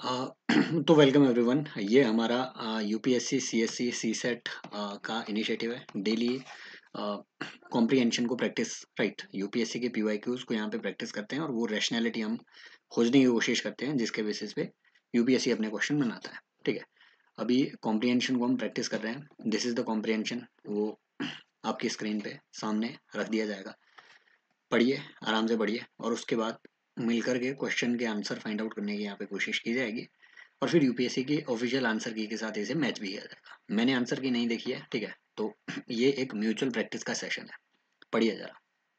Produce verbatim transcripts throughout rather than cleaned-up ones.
अ, तो welcome everyone. ये हमारा यूपीएससी सीएससी सीसेट का इनिशिएटिव है। डेली कॉम्प्रिहेंशन को प्रैक्टिस, राइट, यूपीएससी के पीवाईक्यूज को यहाँ पे प्रैक्टिस करते हैं और वो रैशनैलिटी हम खोजने की कोशिश करते हैं जिसके बेसिस पे यूपीएससी अपने क्वेश्चन बनाता है। ठीक है, अभी कॉम्प्रिहेंशन को हम प्रैक्टिस कर रहे हैं। दिस इज द कॉम्प्रिहेंशन, वो आपकी स्क्रीन पे सामने रख दिया जाएगा। पढ़िए, आराम से पढ़िए और उसके बाद मिलकर के क्वेश्चन के आंसर फाइंड आउट करने की यहाँ पे कोशिश की जाएगी और फिर यूपीएससी की ऑफिशियल आंसर की के साथ इसे मैच भी किया जाएगा। मैंने आंसर की नहीं देखी है, ठीक है, तो ये एक म्यूचुअल प्रैक्टिस का सेशन है। पढ़िए जरा।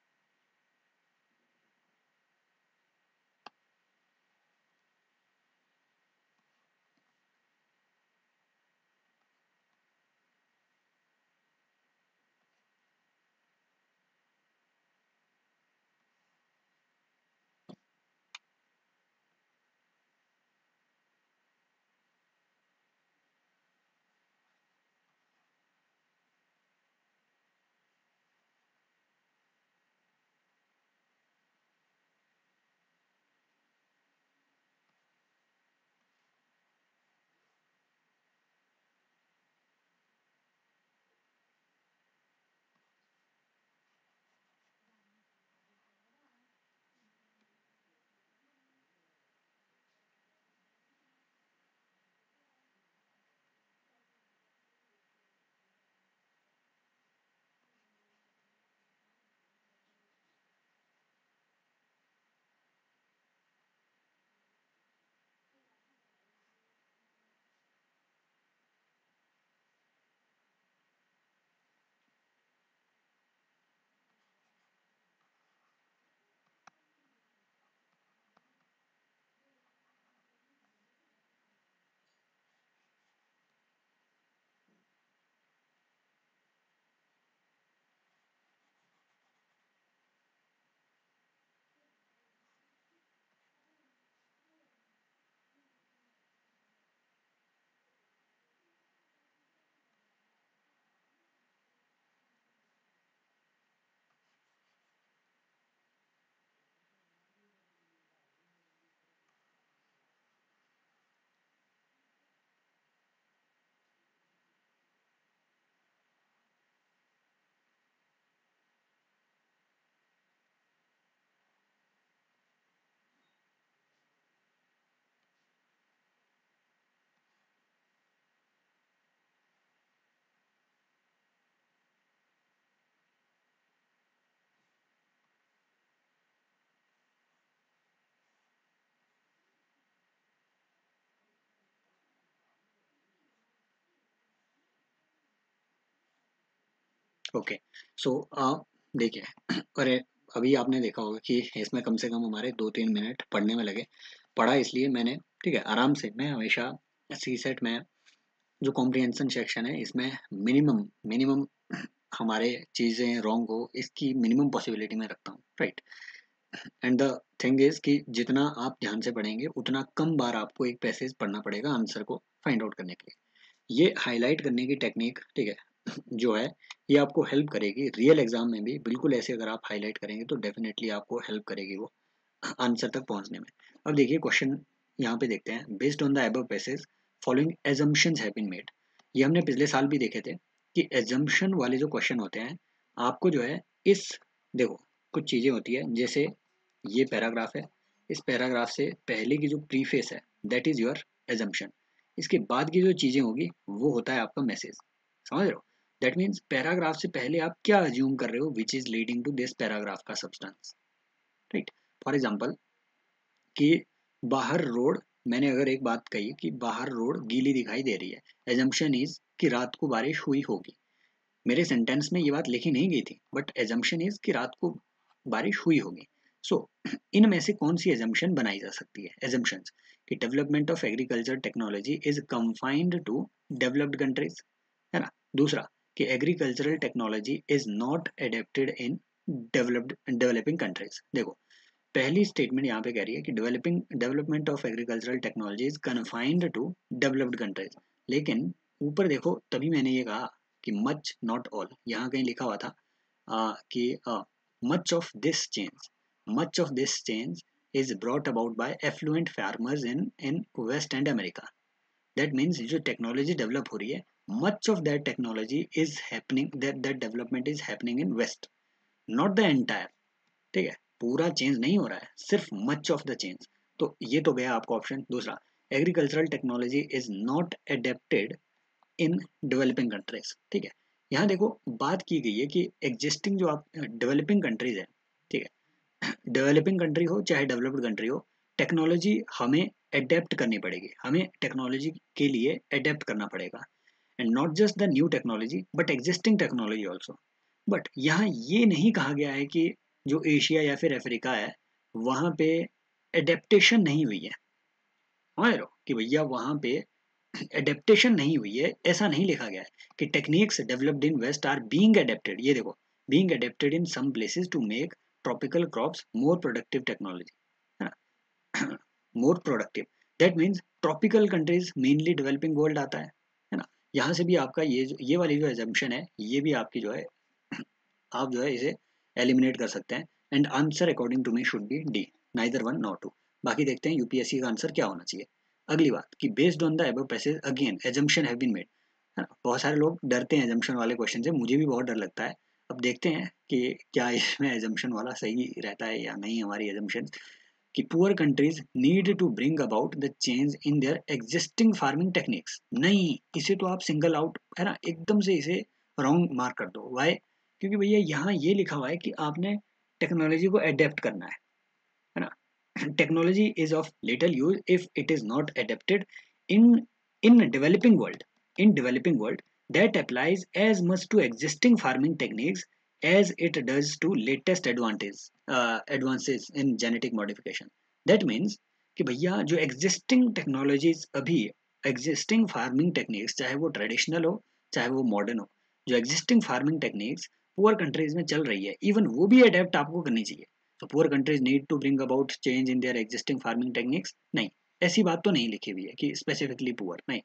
ओके, सो देखिए, अरे अभी आपने देखा होगा कि इसमें कम से कम हमारे दो तीन मिनट पढ़ने में लगे। पढ़ा इसलिए मैंने, ठीक है, आराम से। मैं हमेशा सी सेट में जो कॉम्प्रिहेंशन सेक्शन है इसमें मिनिमम मिनिमम हमारे चीज़ें रॉन्ग हो इसकी मिनिमम पॉसिबिलिटी में रखता हूँ, right. And the thing is कि जितना आप ध्यान से पढ़ेंगे उतना कम बार आपको एक पैसेज पढ़ना पड़ेगा आंसर को फाइंड आउट करने के लिए। ये हाईलाइट करने की टेक्निक, ठीक है, जो है ये आपको हेल्प करेगी रियल एग्जाम में भी। बिल्कुल ऐसे अगर आप हाईलाइट करेंगे तो डेफिनेटली आपको हेल्प करेगी वो आंसर तक पहुंचने में। अब देखिए क्वेश्चन यहाँ पे देखते हैं। Based on the above passage following assumptions have been made. ये हमने पिछले साल भी देखे थे कि एजम्पशन वाले जो क्वेश्चन होते हैं आपको जो है इस, देखो, कुछ चीजें होती है जैसे ये पैराग्राफ है, इस पैराग्राफ से पहले की जो प्रीफेस है दैट इज योर एजम्पशन। इसके बाद की जो चीजें होगी वो होता है आपका मैसेज। समझ रहे हो? दैट मीन्स पैराग्राफ से पहले आप क्या अज्यूम कर रहे हो which is leading to this paragraph का सब्सटेंस, राइट। फॉर एग्जाम्पल कि बाहर रोड, मैंने अगर एक बात कही कि बाहर रोड गीली दिखाई दे रही है, एजम्पशन इज कि रात को बारिश हुई होगी। मेरे सेंटेंस में ये बात लिखी नहीं गई थी बट एजम्पशन इज कि रात को बारिश हुई होगी। सो so, इनमें से कौन सी एजम्पशन बनाई जा सकती है? एजम्पशंस कि development of agriculture technology is confined to developed countries, है ना। दूसरा कि agricultural technology is not adapted in developed developing countries. देखो, पहली स्टेटमेंट यहाँ पे कह रही है कि developing development of agricultural technology is confined to developed countries. लेकिन ऊपर देखो, तभी मैंने ये कहा कि मच नॉट ऑल, यहाँ कहीं लिखा हुआ था आ, कि much of this change, much of this change is brought about by affluent farmers in in West and America. That means जो टेक्नोलॉजी डेवलप हो रही है, much of that technology is happening, that that development is happening in west, not the entire. ठीक है, पूरा change नहीं हो रहा है, सिर्फ मच ऑफ द चेंज। तो ये तो गया आपका ऑप्शन दूसरा, agricultural technology is not adapted in developing countries. ठीक है, यहाँ देखो बात की गई है कि एग्जिस्टिंग जो आप डेवलपिंग कंट्रीज है, ठीक है, डेवलपिंग कंट्री हो चाहे डेवलप्ड कंट्री हो, टेक्नोलॉजी हमें अडेप्ट करनी पड़ेगी, हमें टेक्नोलॉजी के लिए अडेप्ट करना पड़ेगा, and not just the new technology but existing technology also. But यहाँ ये नहीं कहा गया है कि जो एशिया या फिर अफ्रीका है वहाँ पे एडेप्टेशन नहीं हुई है, समझ लो कि भैया वहाँ पे एडेप्टेशन नहीं हुई है, ऐसा नहीं लिखा गया है कि techniques developed in west are being adapted. ये देखो, being adapted in some places to make tropical crops more productive technology, है ना, more productive. That means tropical countries mainly developing world आता है है ना। यहाँ से भी आपका ये जो ये वाली जो एजम्पशन है, ये भी आपकी जो है आप जो है इसे एलिमिनेट कर सकते हैं, and answer according to me should be D, neither one not two. बाकी देखते हैं यूपीएससी का आंसर क्या होना चाहिए। अगली बात कि based on the above passage again assumption have been made, है ना। बहुत सारे लोग डरते हैं एजम्पशन वाले क्वेश्चन से, मुझे भी बहुत डर लगता है। अब देखते हैं कि क्या इसमें एजम्पशन वाला सही रहता है या नहीं हमारी एजम्पशन, कि poor countries need to bring about the change in their existing farming techniques. नहीं, इसे तो आप सिंगल आउट, है ना, एकदम से इसे रॉन्ग मार्क कर दो। वाई? क्योंकि भैया यहाँ ये लिखा हुआ है कि आपने टेक्नोलॉजी को अडेप्ट करना है है ना। Technology is of little use if it is not adapted in in developing world, in developing world that applies as much to existing farming techniques as it does to latest advantage uh, advances in genetic modification. That means कि भैया जो existing technologies अभी existing farming techniques, चाहे वो traditional हो चाहे वो modern हो, जो existing farming techniques poor countries में चल रही है, even वो भी adapt आपको करनी चाहिए। So poor countries need to bring about change in their existing farming techniques, नहीं, ऐसी बात तो नहीं लिखी हुई है कि specifically poor, नहीं।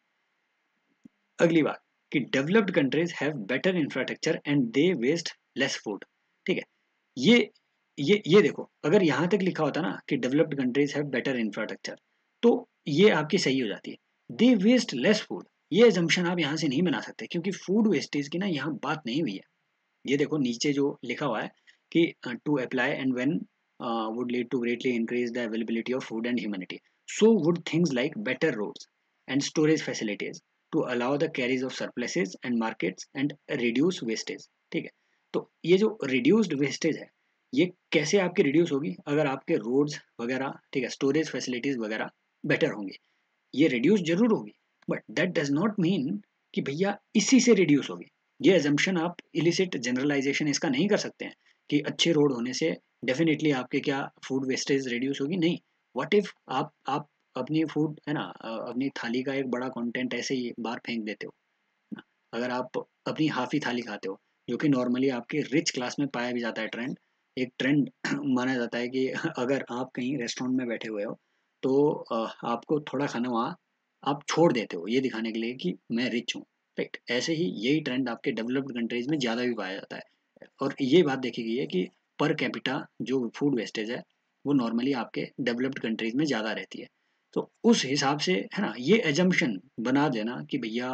अगली बात कि developed countries have better infrastructure and they waste less food. ठीक है, ये ये ये देखो, अगर यहाँ तक लिखा होता ना कि developed countries have better infrastructure, तो ये आपकी सही हो जाती है। दे वेस्ट लेस फूड, ये एजम्पशन आप यहाँ से नहीं बना सकते, क्योंकि फूड वेस्टेज की ना यहाँ बात नहीं हुई है। ये देखो नीचे जो लिखा हुआ है कि to apply and when would lead to greatly increase the availability of food and humanity, so would things like better roads and storage facilities to allow the carries of surpluses and markets and reduce wastage। ठीक है, तो ये जो reduced wastage है, ये कैसे आपकी reduce होगी? अगर आपके roads वगैरह, ठीक है, storage facilities वगैरह better होंगे, ये reduce जरूर होगी, but that does not mean कि भैया इसी से reduce होगी। ये assumption आप illicit generalization इसका नहीं कर सकते हैं कि अच्छे रोड होने से डेफिनेटली आपके क्या फूड वेस्टेज reduce होगी, नहीं। what if आप आप अपनी फूड, है ना, अपनी थाली का एक बड़ा कंटेंट ऐसे ही बाहर फेंक देते हो ना, अगर आप अपनी हाफ ही थाली खाते हो, जो कि नॉर्मली आपके रिच क्लास में पाया भी जाता है, ट्रेंड, एक ट्रेंड माना जाता है कि अगर आप कहीं रेस्टोरेंट में बैठे हुए हो तो आपको थोड़ा खाना वहाँ आप छोड़ देते हो, ये दिखाने के लिए कि मैं रिच हूँ, राइट। ऐसे ही यही ट्रेंड आपके डेवलप्ड कंट्रीज में ज़्यादा भी पाया जाता है, और ये बात देखी गई है कि पर कैपिटा जो फूड वेस्टेज है वो नॉर्मली आपके डेवलप्ड कंट्रीज में ज़्यादा रहती है। तो उस हिसाब से, है ना, ये एजम्पशन बना देना कि भैया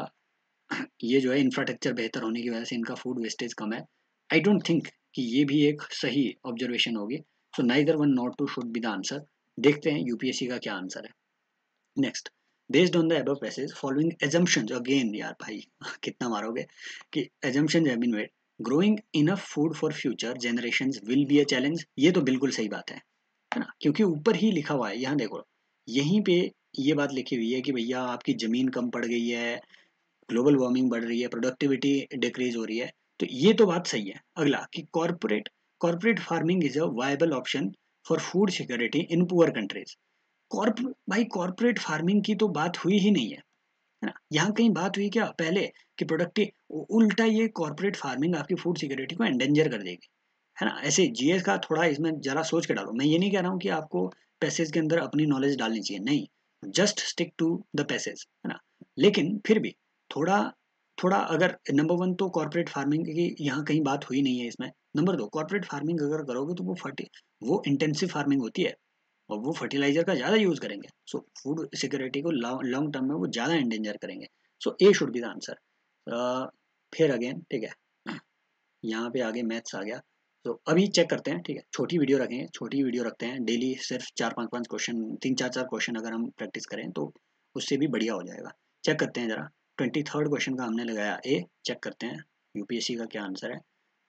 ये जो है इंफ्रास्ट्रक्चर बेहतर होने की वजह से इनका फूड वेस्टेज कम है, आई डोंट थिंक कि ये भी एक सही ऑब्जर्वेशन होगी। So neither one not two should be the answer. देखते हैं यूपीएससी का क्या आंसर है। Next, based on the above passage following assumptions, again यार भाई कितना मारोगे, कि assumptions have been made, growing enough food for future generations will be a challenge. ये तो बिल्कुल सही बात है है ना, क्योंकि ऊपर ही लिखा हुआ है, यहाँ देखो यहीं पे ये बात लिखी हुई है कि भैया आपकी ज़मीन कम पड़ गई है, ग्लोबल वार्मिंग बढ़ रही है, प्रोडक्टिविटी डिक्रीज हो रही है, तो ये तो बात सही है। अगला कि corporate corporate farming is a viable option for food security in poor countries. Corp भाई कॉर्पोरेट फार्मिंग की तो बात हुई ही नहीं है, है ना। यहाँ कहीं बात हुई क्या पहले कि प्रोडक्टिव, उल्टा ये कॉर्पोरेट फार्मिंग आपकी फूड सिक्योरिटी को एंडेंजर कर देगी, है ना। ऐसे जीएस का थोड़ा इसमें जरा सोच के डालो। मैं ये नहीं कह रहा हूँ कि आपको पैसेज के अंदर अपनी नॉलेज डालनी चाहिए, नहीं, just stick to the passage, है ना। लेकिन फिर भी थोड़ा थोड़ा अगर, नंबर वन तो कॉर्पोरेट फार्मिंग की यहाँ कहीं बात हुई नहीं है इसमें। नंबर दो, कॉर्पोरेट फार्मिंग अगर करोगे तो वो फर्टी वो इंटेंसिव फार्मिंग होती है, और वो फर्टिलाइजर का ज़्यादा यूज़ करेंगे, सो फूड सिक्योरिटी को लॉन्ग टर्म में वो ज़्यादा एंडेंजर करेंगे। So A should be the answer. फिर अगेन ठीक है, यहाँ पे आगे मैथ्स आ गया। तो अभी चेक करते हैं, ठीक है, छोटी वीडियो रखेंगे, छोटी वीडियो रखते हैं, डेली सिर्फ चार पाँच पाँच क्वेश्चन, तीन चार चार क्वेश्चन अगर हम प्रैक्टिस करें तो उससे भी बढ़िया हो जाएगा। चेक करते हैं जरा, ट्वेंटी थर्ड क्वेश्चन का हमने लगाया ए, चेक करते हैं यूपीएससी का क्या आंसर है।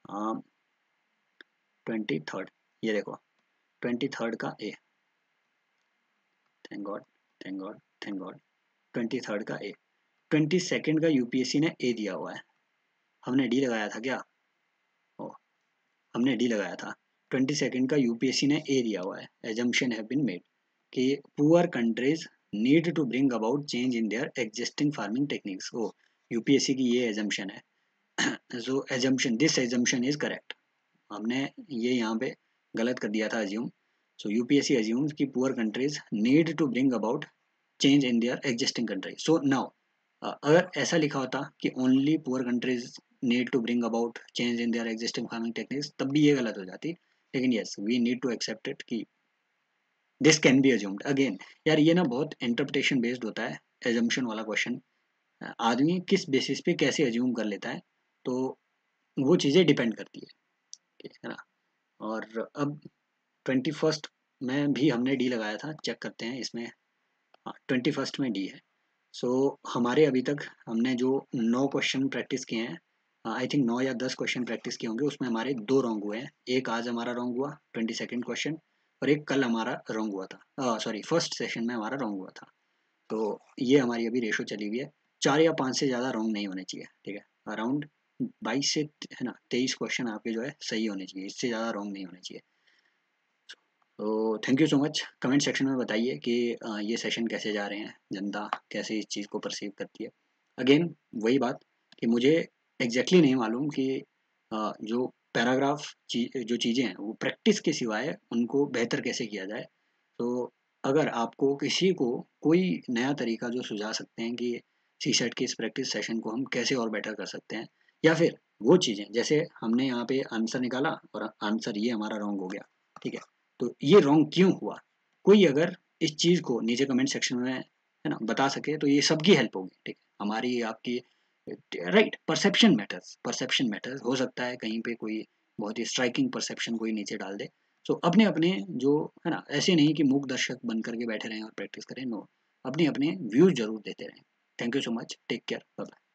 ट्वेंटी थर्ड, ये देखो ट्वेंटी थर्ड का A, thank God thank God thank God, twenty third का ए। ट्वेंटी सेकेंड का यूपीएससी ने ए दिया हुआ है, हमने डी लगाया था क्या? ओ, हमने डी लगाया था। ट्वेंटी सेकेंड का यूपीएससी ने ए दिया हुआ है, एजम्पशन हैव बीन मेड कि poor countries need to bring about change in their existing farming techniques. ओ, यूपीएससी की ये एजम्पशन है। So assumption, this assumption is correct. हमने ये यहाँ पे गलत कर दिया था अज्यूम। सो यूपीएससी अज्यूम्स कि poor countries need to bring about change in their existing country. So now अगर ऐसा लिखा होता कि only poor countries need to bring about change in their existing farming techniques, तब भी ये गलत हो जाती। लेकिन yes, we need to accept it कि this can be assumed. Again यार ये ना बहुत इंटरप्रिटेशन बेस्ड होता है एजम्पशन वाला क्वेश्चन, आदमी किस बेसिस पे कैसे अज्यूम कर लेता है, तो वो चीज़ें डिपेंड करती है, ठीक है ना। और अब ट्वेंटी फर्स्ट में भी हमने डी लगाया था, चेक करते हैं इसमें। हाँ, ट्वेंटी फर्स्ट में डी है। सो so, हमारे अभी तक हमने जो नौ क्वेश्चन प्रैक्टिस किए हैं, आई थिंक नौ या दस क्वेश्चन प्रैक्टिस किए होंगे, उसमें हमारे दो रॉन्ग हुए हैं। एक आज हमारा रॉन्ग हुआ ट्वेंटी सेकेंड क्वेश्चन, और एक कल हमारा रॉन्ग हुआ था, सॉरी फर्स्ट सेशन में हमारा रॉन्ग हुआ था। तो ये हमारी अभी रेशो चली हुई है, चार या पाँच से ज़्यादा रॉन्ग नहीं होने चाहिए, ठीक है। अराउंड बाईस से है ना तेईस क्वेश्चन आपके जो है सही होने चाहिए, इससे ज़्यादा रॉन्ग नहीं होने चाहिए। तो thank you so much. Comment section में बताइए कि अ, ये सेशन कैसे जा रहे हैं, जनता कैसे इस चीज़ को परसीव करती है। अगेन वही बात कि मुझे एग्जैक्टली exactly नहीं मालूम कि अ, जो पैराग्राफ ची, जो चीज़ें हैं वो प्रैक्टिस के सिवाय उनको बेहतर कैसे किया जाए। तो अगर आपको किसी को कोई नया तरीका जो सुझा सकते हैं कि सी सेट के इस प्रैक्टिस सेशन को हम कैसे और बेटर कर सकते हैं, या फिर वो चीज़ें जैसे हमने यहाँ पे आंसर निकाला और आंसर ये हमारा रॉन्ग हो गया, ठीक है, तो ये रॉन्ग क्यों हुआ, कोई अगर इस चीज़ को नीचे कमेंट सेक्शन में है ना बता सके तो ये सबकी हेल्प होगी, ठीक है, हमारी आपकी। Right, perception matters, perception matters. हो सकता है कहीं पे कोई बहुत ही स्ट्राइकिंग परसेप्शन कोई नीचे डाल दे। सो अपने अपने जो है ना, ऐसे नहीं कि मूक दर्शक बन करके बैठे रहें और प्रैक्टिस करें, नो, अपने अपने व्यूज जरूर देते रहें। Thank you so much, take care, bye bye.